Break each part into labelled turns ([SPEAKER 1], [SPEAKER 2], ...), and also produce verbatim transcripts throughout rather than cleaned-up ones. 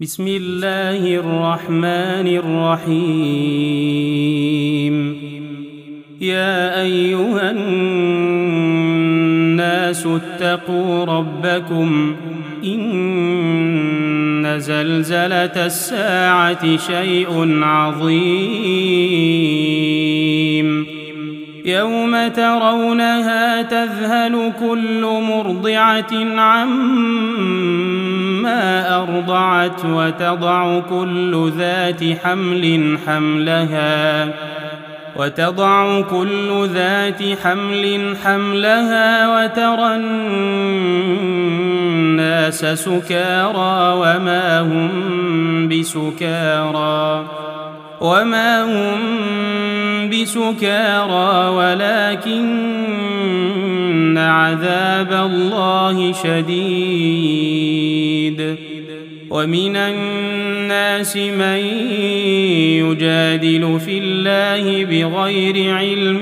[SPEAKER 1] بسم الله الرحمن الرحيم. يا أيها الناس اتقوا ربكم إن زلزلة الساعة شيء عظيم يوم ترونها تذهل كل مرضعة عما أرضعت وتضع كل ذات حمل حملها وتضع كل ذات حمل حملها وترى الناس سكارى وما هم بسكارى وما هم بسكارى ولكن عذاب الله شديد. ومن الناس من يجادل في الله بغير علم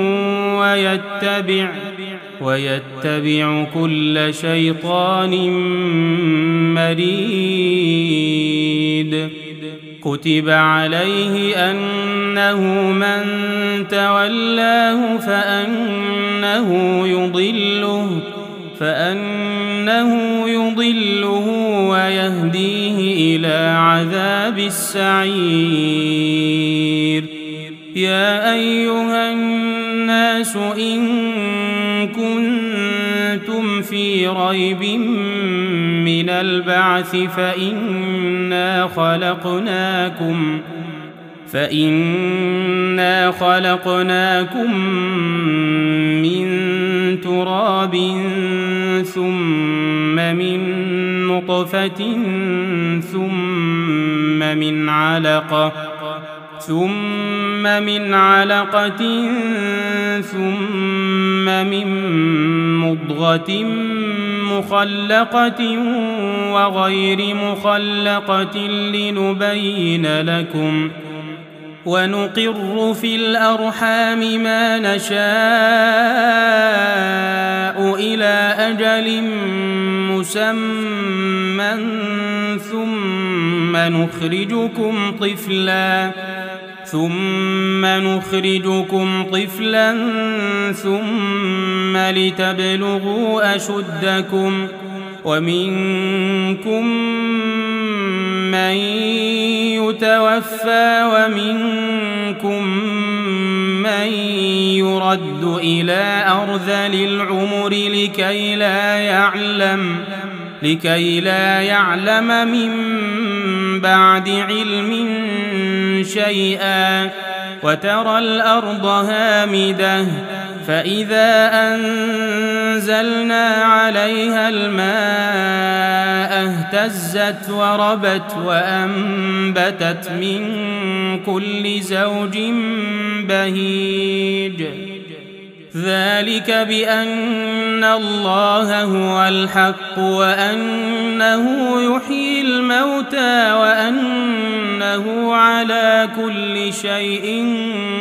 [SPEAKER 1] ويتبع ويتبع كل شيطان مريد. كتب عليه أنه من تولاه فأنه يضله فأنه يضله ويهديه إلى عذاب السعير. يا أيها الناس إن كنتم في ريب من البعث فإنا خلقناكم فإنا خلقناكم من تراب ثم من نطفة ثم من علقة ثم من علقة ثم من مضغة مخلقة وغير مخلقة لنبين لكم ونقر في الأرحام ما نشاء إلى أجل مسمى ثم نخرجكم طفلا ثم نخرجكم طفلا ثم لتبلغوا أشدكم ومنكم من يتوفى ومنكم من يرد إلى أرذل العمر لكي لا يعلم لكي لا يعلم من بعد علم شيئا. وترى الأرض هامدة فإذا أنزلنا عليها الماء اهتزت وربت وأنبتت من كل زوج بهيج. ذلك بأن الله هو الحق وأنه يحيي الموتى وأنه على كل شيء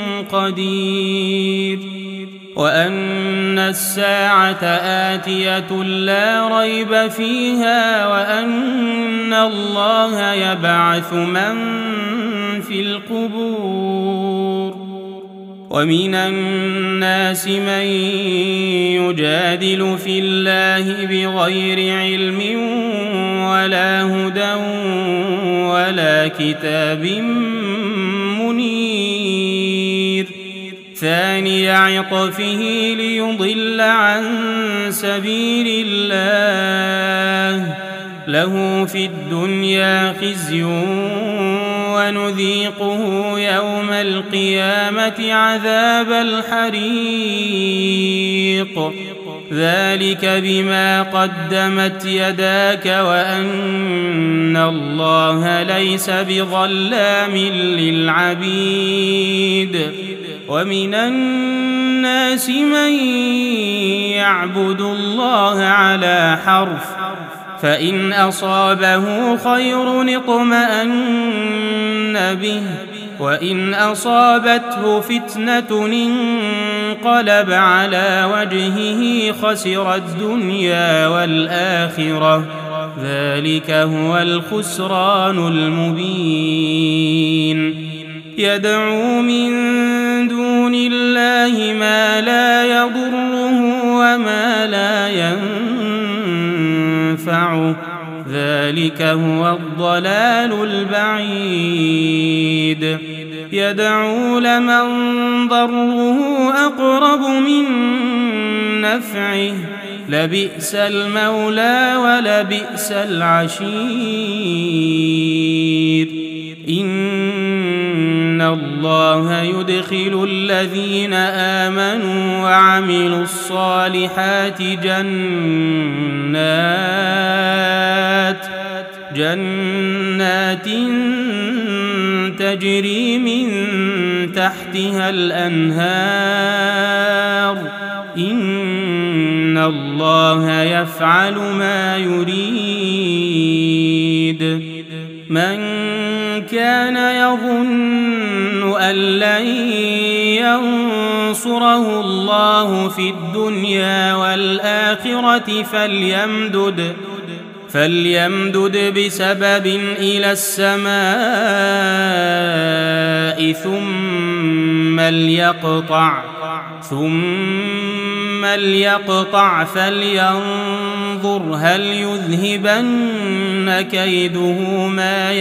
[SPEAKER 1] قدير وأن الساعة آتية لا ريب فيها وأن الله يبعث من في القبور. ومن الناس من يجادل في الله بغير علم ولا هدى ولا كتاب منير. ثاني عطفه ليضل عن سبيل الله له في الدنيا خزي ونذيقه يوم القيامة عذاب الحريق. ذلك بما قدمت يداك وأن الله ليس بظلام للعبيد. ومن الناس من يعبد الله على حرف فإن أصابه خير اطمأن به وإن أصابته فتنة انقلب على وجهه خسر الدنيا والآخرة ذلك هو الخسران المبين يدعو من دون الله ما لا يضره وما لا ينفعه ذلك هو الضلال البعيد يدعو لمن ضره أقرب من نفعه لبئس المولى ولبئس العشير إن الله يدخل الذين آمنوا وعملوا الصالحات جنات جنات تجري من تحتها الأنهار إن الله يفعل ما يريد من كان يظن أن لن ينصره الله في الدنيا والآخرة فليمدد فليمدد بسبب إلى السماء ثم ليقطع ثم ليقطع فلينظر هل يذهبن كيده ما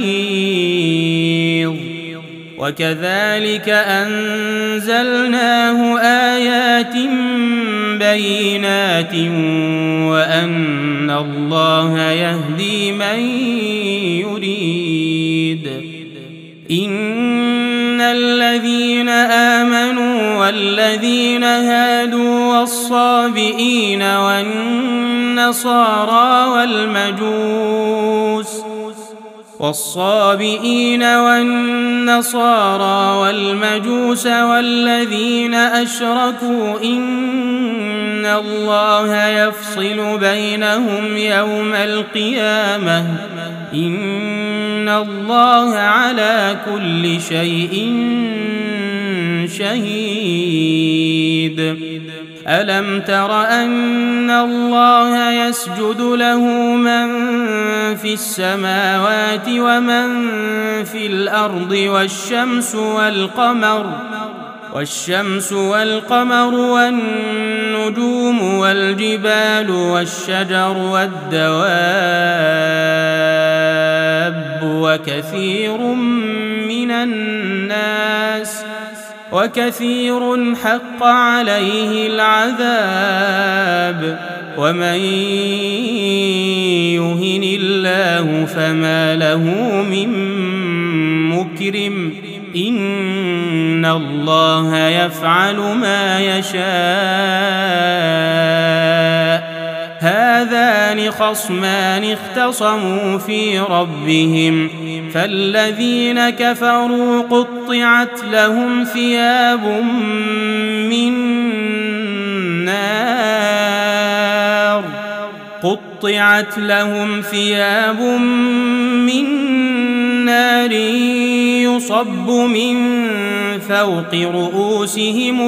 [SPEAKER 1] يغيظ وكذلك أنزلناه آيات بينات وأن الله يهدي من يريد إن الذين آمنوا والذين هادوا والصابئين والنصارى والمجوس والصابئين والنصارى والمجوس والذين أشركوا إن الله يفصل بينهم يوم القيامة إن الله على كل شيء شهيد ألم تر أن الله يسجد له من في السماوات ومن في الأرض والشمس والقمر والشمس والقمر والنجوم والجبال والشجر والدواب وكثير من الناس وكثير حق عليه العذاب ومن يهن الله فما له من مكرم إن الله يفعل ما يشاء هذان خصمان اختصموا في ربهم فالذين كفروا قطعت لهم ثياب من نار قطعت لهم ثياب من نار يصب من فوق رؤوسهم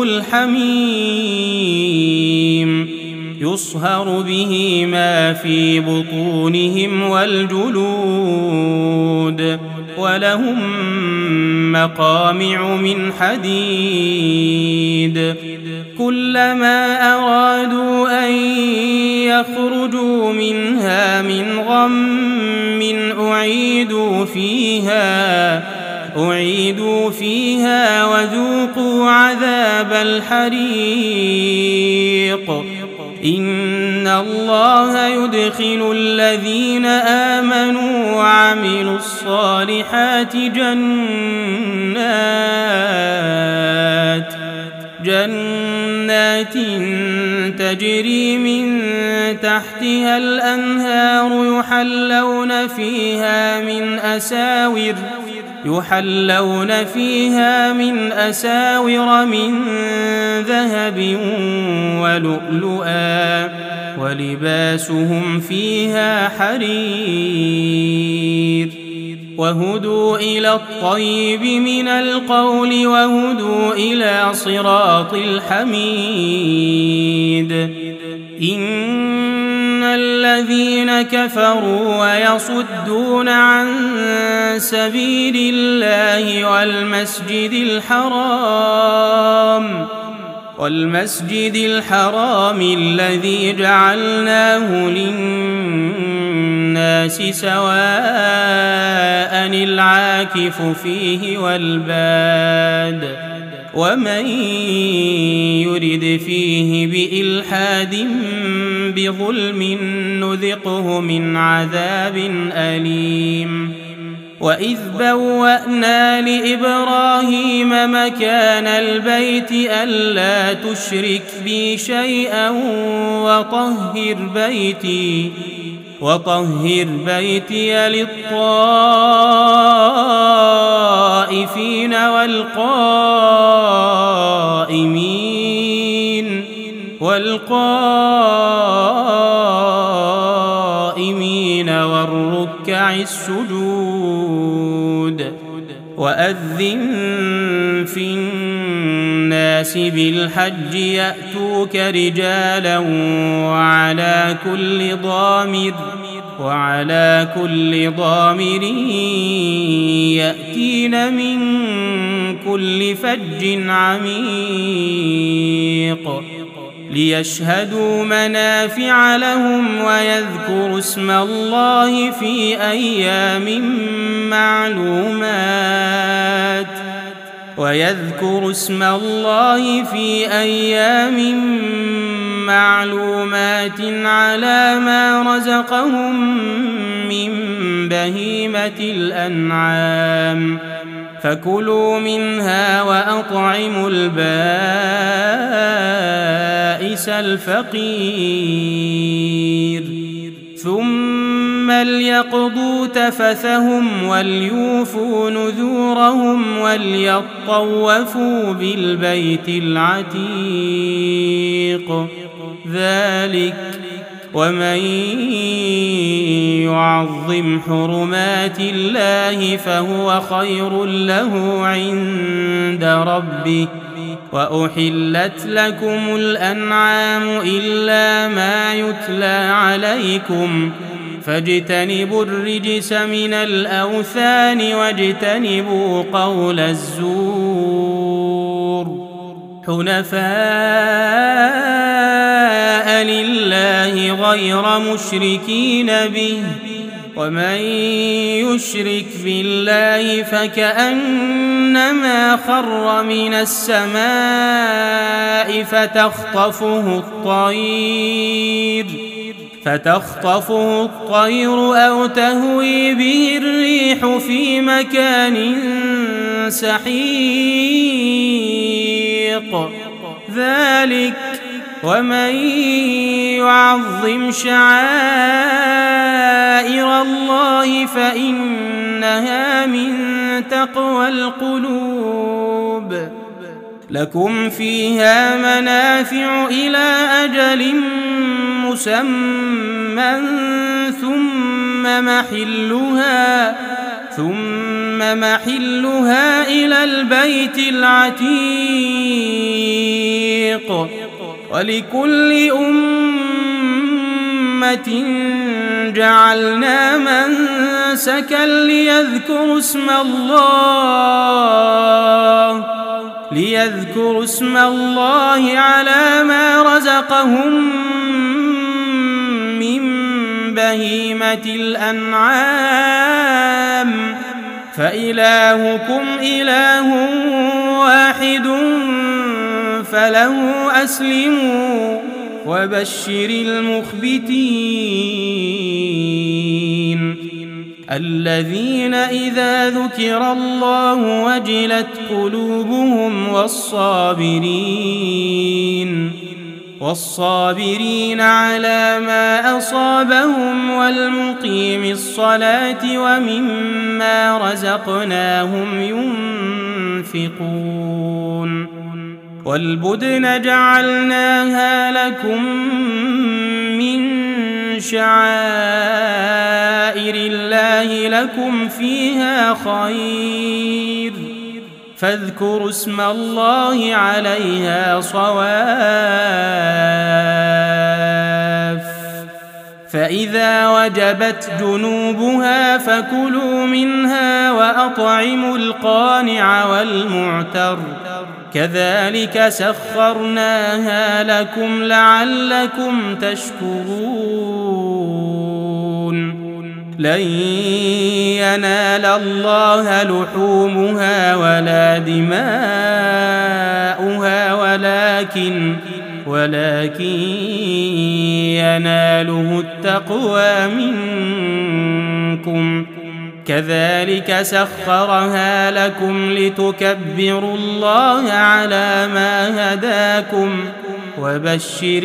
[SPEAKER 1] الحميم يصهر به ما في بطونهم والجلود ولهم مقامع من حديد كلما أرادوا أن يخرجوا منها من غم أعيدوا فيها أعيدوا فيها وذوقوا عذاب الحريق إن الله يدخل الذين آمنوا وعملوا الصالحات جنات جنات تجري من تحتها الأنهار يحلون فيها من أساور يحلون فيها من أساور من ذهب ولؤلؤا ولباسهم فيها حرير وهدوا إلى الطيب من القول وهدوا إلى صراط الحميد إن الذين كفروا ويصدون عن سبيل الله والمسجد الحرام والمسجد الحرام الذي جعلناه للناس سواء العاكف فيه والباد ومن يرد فيه بإلحاد بظلم نذقه من عذاب أليم وإذ بوأنا لإبراهيم مكان البيت ألا تشرك بي شيئا وطهر بيتي وطهر بيتي للطائفين والقائمين والقائمين والركع السجود وأذن في الناس بالحج يأتوك رجالا وعلى كل ضامر وعلى كل ضامر يأتين من كل فج عميق ليشهدوا منافع لهم ويذكروا اسم الله في أيام معلومات ويذكروا اسم الله في أيام معلومات على ما رزقهم من بهيمة الأنعام فكلوا منها وأطعموا البائس الفقير ثم ليقضوا تفثهم وليوفوا نذورهم وليطوفوا بالبيت العتيق ذلك ومن يعظم حرمات الله فهو خير له عند ربه وأحلت لكم الأنعام إلا ما يتلى عليكم فاجتنبوا الرجس من الأوثان واجتنبوا قول الزور حنفاء لله غير مشركين به ومن يشرك بالله فكأنما خر من السماء فتخطفه الطير فتخطفه الطير أو تهوي به الريح في مكان سحيق ذلك ومن يعظم شعائر الله فإنها من تقوى القلوب لكم فيها منافع إلى أجل مسمى ثم محلها ثم محلها إلى البيت العتيق ولكل أمة جعلنا منسكا ليذكروا اسم الله ليذكروا اسم الله على ما رزقهم من بهيمة الأنعام فإلهكم إله واحد فله أسلموا وبشر المخبتين الذين إذا ذكر الله وجلت قلوبهم والصابرين والصابرين على ما أصابهم والمقيم الصلاة ومما رزقناهم ينفقون والبدن جعلناها لكم من شعائر الله لكم فيها خير فاذكروا اسم الله عليها صواف فإذا وجبت جنوبها فكلوا منها وأطعموا القانع والمعتر كذلك سخرناها لكم لعلكم تشكرون لن ينال الله لحومها ولا دماؤها ولكن ولكن يناله التقوى منكم كذلك سخرها لكم لتكبروا الله على ما هداكم وبشر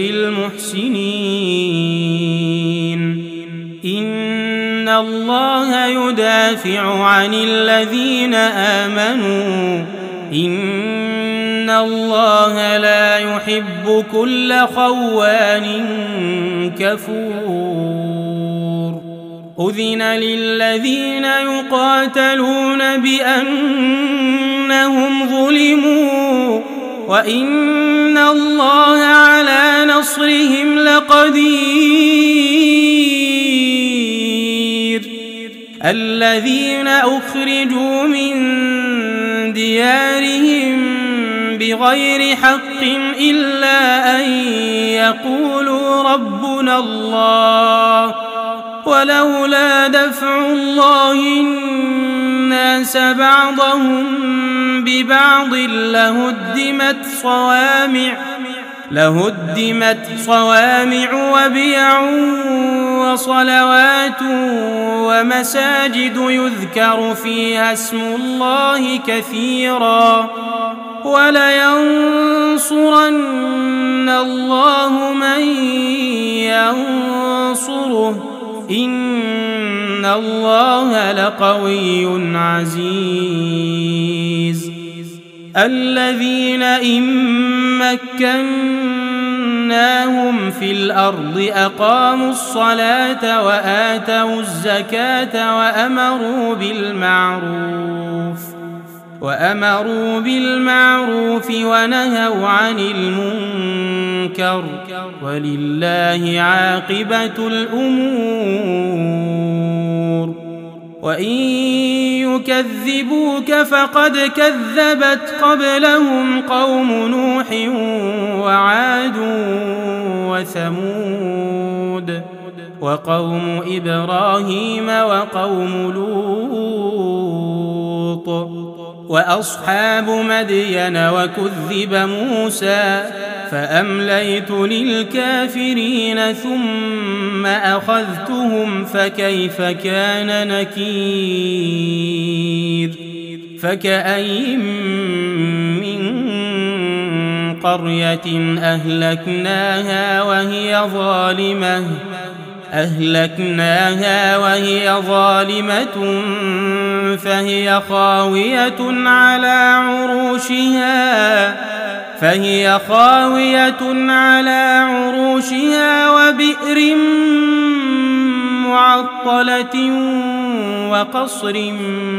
[SPEAKER 1] المحسنين إن الله يدافع عن الذين آمنوا إن الله لا يحب كل خوان كفور أذن للذين يقاتلون بأنهم ظلموا وإن الله على نصرهم لقدير الذين أخرجوا من ديارهم بغير حق إلا أن يقولوا ربنا الله ولولا دفع الله الناس بعضهم ببعض لهدمت صوامع لهدمت صوامع وبيع وصلوات ومساجد يذكر فيها اسم الله كثيرا ولينصرن الله من ينصره إن الله لقوي عزيز الذين إن مكناهم في الأرض أقاموا الصلاة وآتوا الزكاة وأمروا بالمعروف وأمروا بالمعروف ونهوا عن المنكر ولله عاقبة الأمور وإن يكذبوك فقد كذبت قبلهم قوم نوح وعاد وثمود وقوم إبراهيم وقوم لوط وأصحاب مدين وكذب موسى فأمليت للكافرين ثم أخذتهم فكيف كان نكير فكأين من قرية أهلكناها وهي ظالمة أهلكناها وهي ظالمة فهي خاوية على عروشها فهي خاوية على عروشها وبئر معطلة وقصر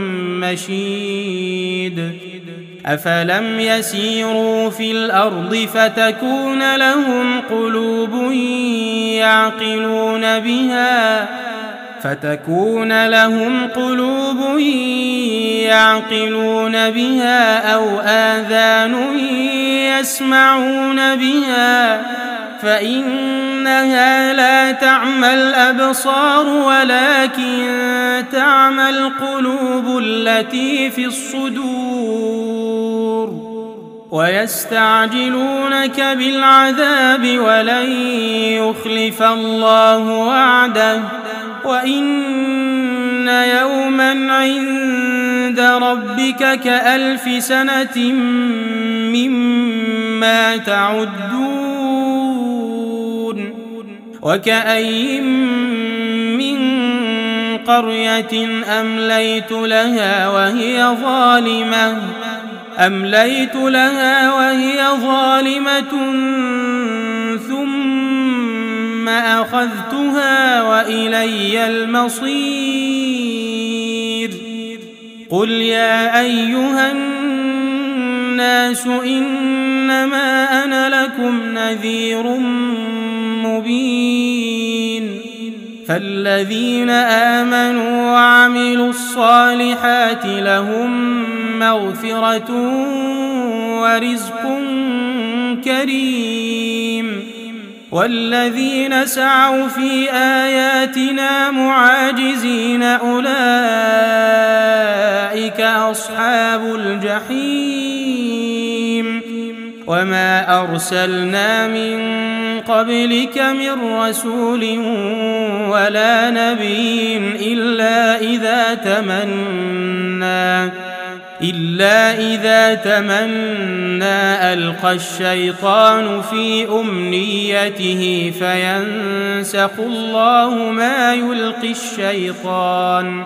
[SPEAKER 1] مشيد أفلم يسيروا في الأرض فتكون لهم قلوب يعقلون بها فتكون لهم قلوب يعقلون بها أو آذان يسمعون بها فإنها لا تعمى الأبصار ولكن تعمى القلوب التي في الصدور ويستعجلونك بالعذاب ولن يخلف الله وعده وإن يوما عند ربك كألف سنة مما تعدون وكأين من قرية أمليت لها وهي ظالمة أمليت لها وهي ظالمة ثم أخذتها وإلي المصير قل يا أيها الناس إنما أنا لكم نذير مبين فالذين آمنوا وعملوا الصالحات لهم مغفرة ورزق كريم والذين سعوا في آياتنا معاجزين أولئك أصحاب الجحيم وما أرسلنا من قبلك من رسول ولا نبي إلا إذا تمنى إلا إذا تمنى ألقى الشيطان في أمنيته فينسخ الله ما يلقي الشيطان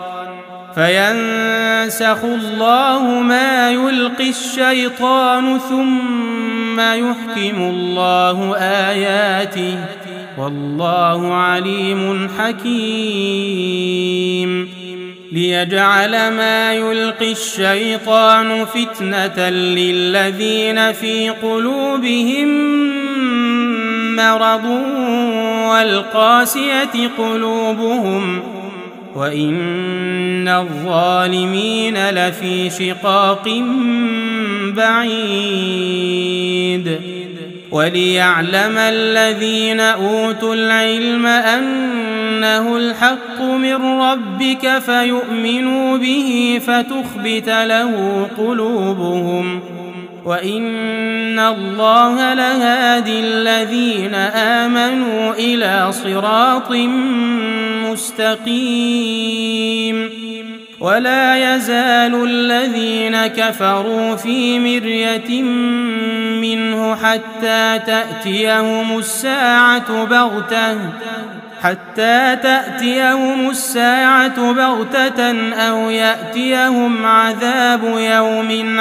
[SPEAKER 1] فينسخ الله ما يلقي الشيطان ثم يحكم الله آياته والله عليم حكيم ليجعل ما يلقي الشيطان فتنة للذين في قلوبهم مرض والقاسية قلوبهم وإن الظالمين لفي شقاق بعيد وليعلم الذين أوتوا العلم أنه الحق من ربك فيؤمنوا به فتخبت له قلوبهم وإن الله لهادي الذين آمنوا إلى صراط مستقيم ولا يزال الذين كفروا في مرية منه حتى تأتيهم الساعة بغتة حتى تأتيهم الساعة بغتة أو يأتيهم عذاب يوم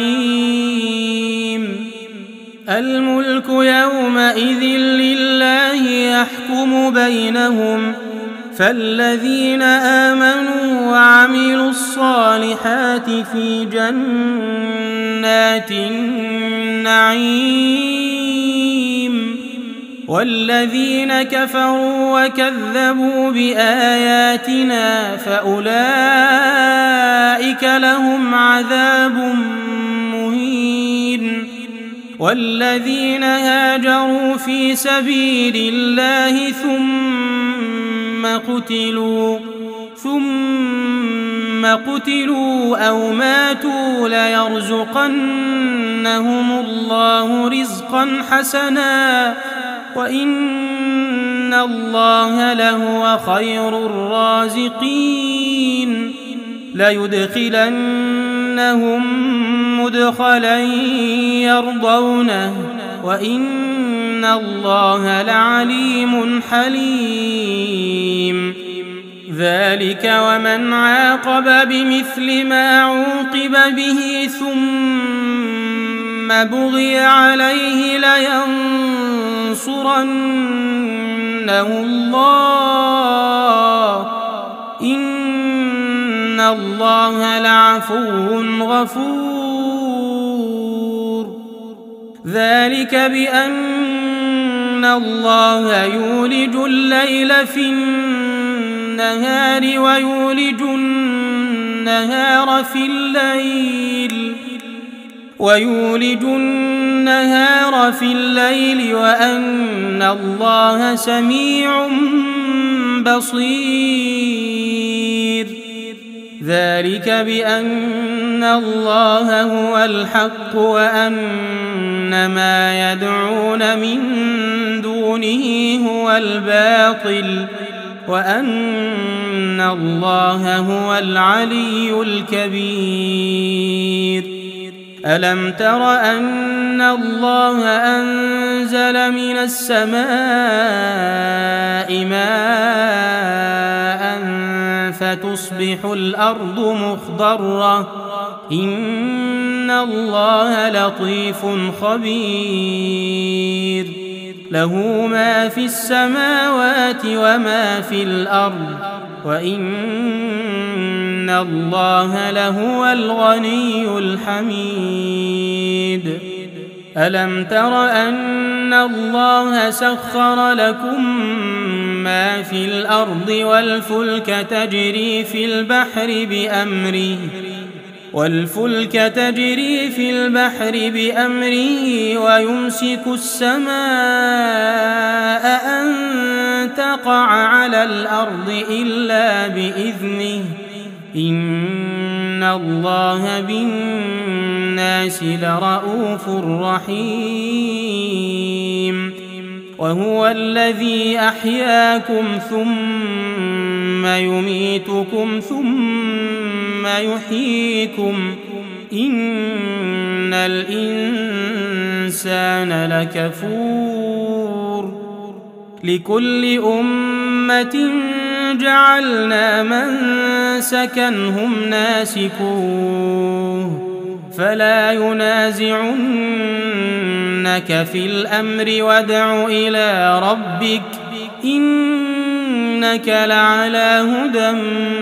[SPEAKER 1] عقيم الملك يومئذ لله يحكم بينهم فالذين آمنوا وعملوا الصالحات في جنات النعيم والذين كفروا وكذبوا بآياتنا فأولئك لهم عذاب مهين والذين هاجروا في سبيل الله ثم قتلوا ثم قتلوا أو ماتوا ليرزقنهم الله رزقا حسنا وإن الله لهو خير الرازقين ليدخلنهم مدخلا يرضونه وإن الله لعليم حليم ذلك ومن عاقب بمثل ما عوقب به ثم بغي عليه لينصرنه الله إن الله لعفو غفور ذلك بأن الله يولج الليل في النهار ويولج النهار في الليل ويولج النهار في الليل وأن الله سميع بصير ذلك بأن الله هو الحق وأن ما يدعون من دونه هو الباطل وأن الله هو العلي الكبير ألم تر أن الله أنزل من السماء ماء فتصبح الأرض مخضرة إن الله لطيف خبير له ما في السماوات وما في الأرض وإن الله لهو الغني الحميد ألم تر أن الله سخر لكم ما في الأرض والفلك تجري في البحر بأمره والفلك تجري في البحر بأمره ويمسك السماء أن تقع على الأرض إلا بإذنه إن الله بالناس لرءوف رحيم وهو الذي أحياكم ثم يميتكم ثم يحييكم إن الإنسان لكفور لكل أمة جعلنا منسكا هم ناسكوه فلا ينازعنك في الأمر وادع إلى ربك إنك لعلى هدى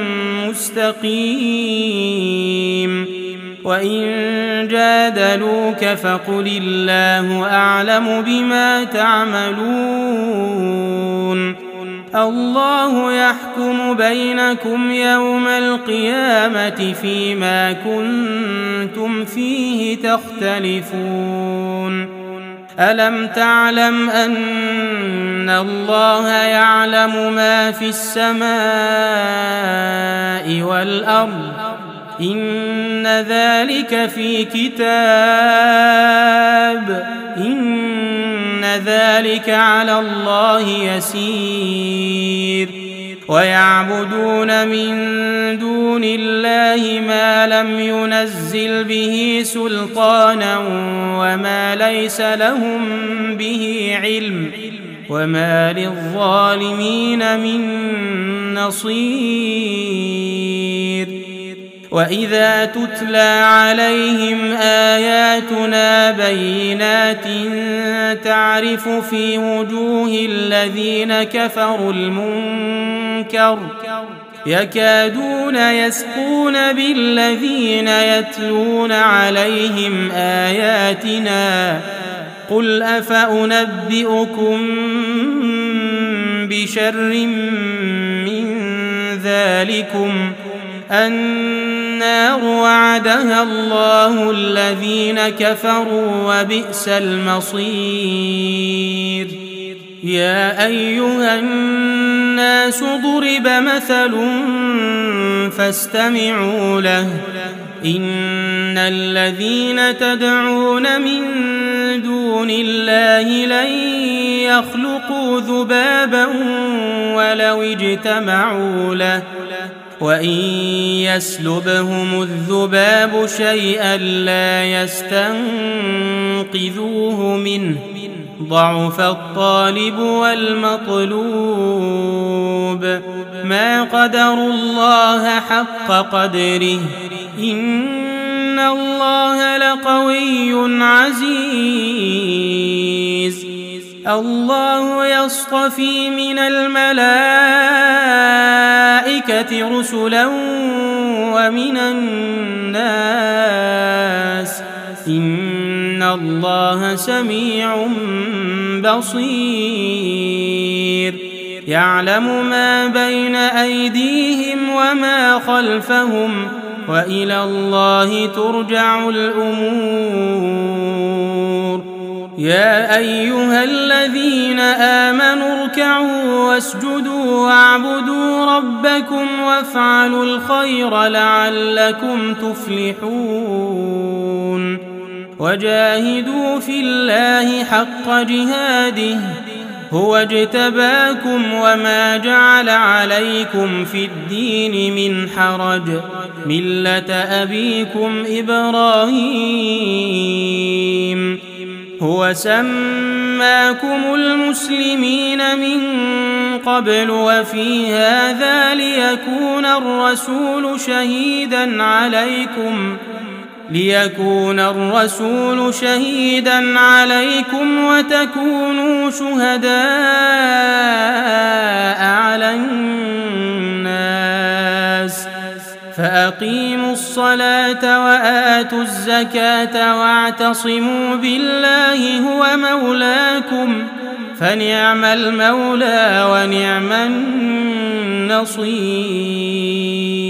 [SPEAKER 1] مستقيم وإن جادلوك فقل الله أعلم بما تعملون الله يحكم بينكم يوم القيامة فيما كنتم فيه تختلفون ألم تعلم أن الله يعلم ما في السماء والأرض إن ذلك في كتاب إن ذلك على الله يسير ويعبدون من دون الله ما لم ينزل به سلطانا وما ليس لهم به علم وما للظالمين من نصير وإذا تتلى عليهم آياتنا بينات تعرف في وجوه الذين كفروا المنكر يكادون يسقون بالذين يتلون عليهم آياتنا قل أفأنبئكم بشر من ذلكم النار وعدها الله الذين كفروا وبئس المصير يا أيها الناس ضرب مثل فاستمعوا له إن الذين تدعون من دون الله لن يخلقوا ذبابا ولو اجتمعوا له وإن يسلبهم الذباب شيئا لا يستنقذوه منه ضعف الطالب والمطلوب ما قدروا الله حق قدره إن الله لقوي عزيز الله يصطفي من الملائكة رسلا ومن الناس إن الله سميع بصير يعلم ما بين أيديهم وما خلفهم وإلى الله ترجع الأمور يا أيها الذين آمنوا اركعوا واسجدوا واعبدوا ربكم وافعلوا الخير لعلكم تفلحون وجاهدوا في الله حق جهاده هو اجتباكم وما جعل عليكم في الدين من حرج ملة أبيكم إبراهيم هو سماكم المسلمين من قبل وفي هذا ليكون الرسول شهيدا عليكم ليكون الرسول شهيدا عليكم وتكونوا شهداء على الناس فأقيموا الصلاة وآتوا الزكاة واعتصموا بالله هو مولاكم فنعم المولى ونعم النصير.